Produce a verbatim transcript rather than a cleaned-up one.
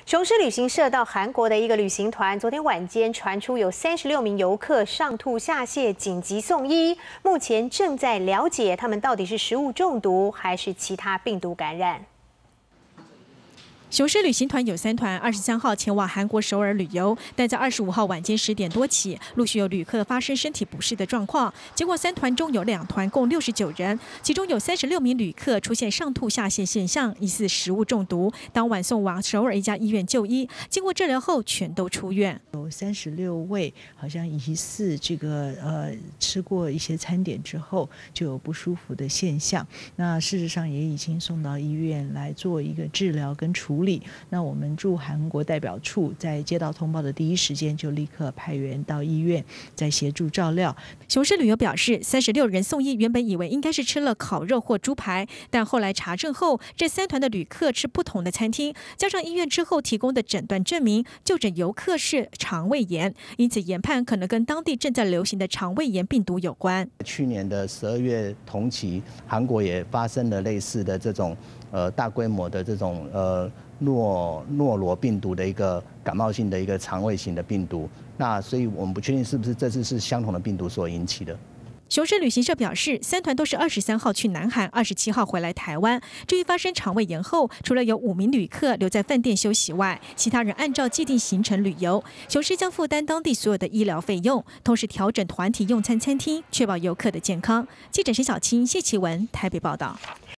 雄狮旅行社到韩国的一个旅行团，昨天晚间传出有三十六名游客上吐下泻，紧急送医。目前正在了解他们到底是食物中毒还是其他病毒感染。 雄狮旅行团有三团，二十三号前往韩国首尔旅游，但在二十五号晚间十点多起，陆续有旅客发生身体不适的状况。结果三团中有两团共六十九人，其中有三十六名旅客出现上吐下泻现象，疑似食物中毒，当晚送往首尔一家医院就医，经过治疗后全都出院。 有三十六位好像疑似这个呃吃过一些餐点之后就有不舒服的现象，那事实上也已经送到医院来做一个治疗跟处理。 那我们驻韩国代表处在接到通报的第一时间就立刻派员到医院，在协助照料。 雄狮旅游表示，三十六人送医，原本以为应该是吃了烤肉或猪排，但后来查证后，这三团的旅客吃不同的餐厅，加上医院之后提供的诊断证明，就诊游客是肠胃炎，因此研判可能跟当地正在流行的肠胃炎病毒有关。 去年的十二月同期，韩国也发生了类似的这种呃大规模的这种呃。 诺诺罗病毒的一个感冒性的一个肠胃型的病毒，那所以我们不确定是不是这次是相同的病毒所引起的。 雄狮旅行社表示，三团都是二十三号去南韩，二十七号回来台湾。至于发生肠胃炎后，除了有五名旅客留在饭店休息外，其他人按照既定行程旅游。雄狮将负担当地所有的医疗费用，同时调整团体用餐餐厅，确保游客的健康。记者陈小青、谢奇文台北报道。